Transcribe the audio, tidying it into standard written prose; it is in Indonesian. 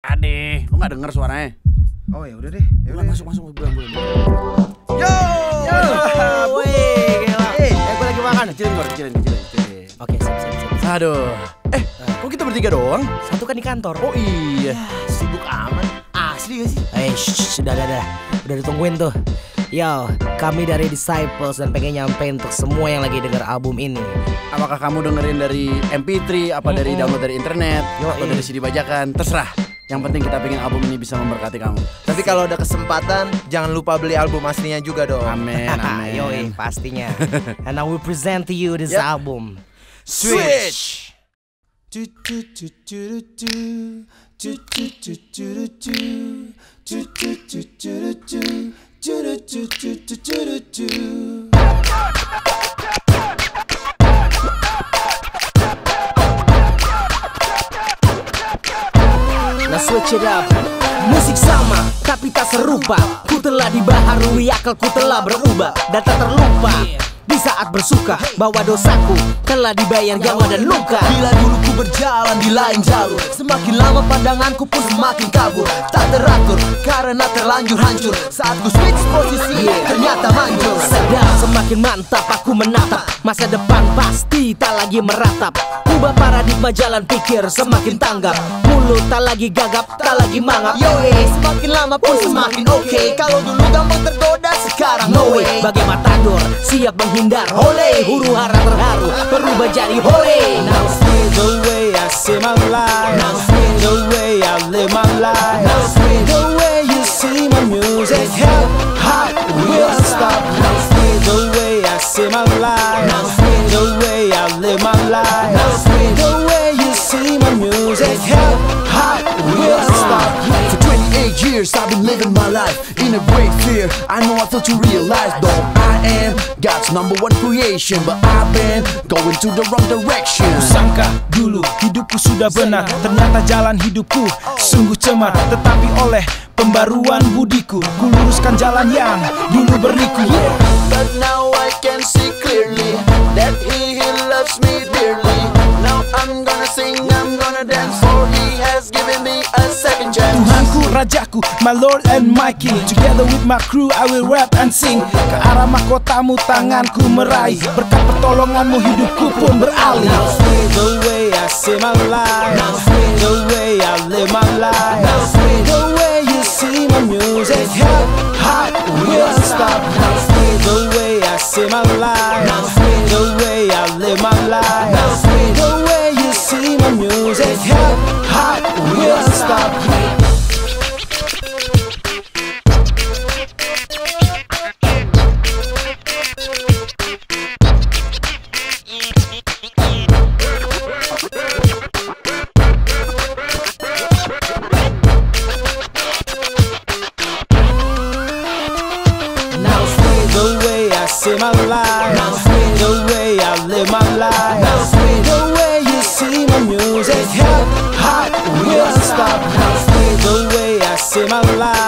Ade, lu nggak denger suaranya? Oh ya udah deh. Ya udah Masuk bulan. Yo. Wih, gila. Gue lagi makan. Kecilin. Oke, siap. Aduh. Kok kita bertiga doang? Satu kan di kantor. Oh iya. Sibuk amat. Asli gak sih? Sudah. Udah ditungguin tuh. Yo, kami dari Disciples dan pengen nyampein untuk semua yang lagi denger album ini. Apakah kamu dengerin dari MP3, apa dari download dari internet, atau dari CD bajakan? Terserah. Yang penting kita pengen album ini bisa memberkati kamu. Tapi kalau ada kesempatan jangan lupa beli album aslinya juga dong. Amin. Yoi, pastinya. And I will present to you this album. Switch. Nah switch it up. Musik sama tapi tak serupa. Ku telah dibaharui, akalku telah berubah dan tak terlupa. Di saat bersuka bahwa dosaku telah dibayar nyawa dan luka. Bila dulu ku berjalan di lain jalur, semakin lama pandanganku pun semakin kabur. Tak teratur karena terlanjur hancur. Saat ku switch posisi ternyata manjur. Sedap semakin mantap aku menatap masa depan pasti tak lagi meratap. Ubah paradigma jalan pikir semakin tanggap. Mulut tak lagi gagap, tak lagi mangap. Semakin lama pun semakin oke. Kalau dulu gampang tergoda, sekarang no way. Bagai matador siap menghindar. Hole, huru hara terharu berubah jadi hole. Now switch the way I see my life. Now switch the way I live my life. Now switch the way you see my music. Hip hop will stop. Now switch the way I see my life. Now switch the way I live my life. Now switch the way you see my music. Hip hop will stop. For 28 years I've been living my life in a great fear. I know I failed to realize though I am God's number one creation, but I've been going to the wrong direction. Kusangka dulu hidupku sudah benar, ternyata jalan hidupku sungguh cemar. Tetapi oleh pembaruan budiku, ku luruskan jalan yang dulu berliku. But now I can see clearly that he loves me dearly. Now I'm gonna sing, I'm gonna dance, for he has given me a second chance. Tuhanku, Rajaku, my Lord and my King. Together with my crew I will rap and sing. Ke arah mahkotamu tanganku meraih, berkat pertolonganmu hidupku pun beralih. Now switch the way I see my life. Now switch the way I live my life. Now switch the way you see my music. Hip hop will stop. Now switch the way I see my life. Now switch the way I live my life. Now switch the way you see my music. Hip hop will stop. See my life, now switch the way I live my life. Now switch the way you see my music. hip hop will stop. Now switch the way I see my life.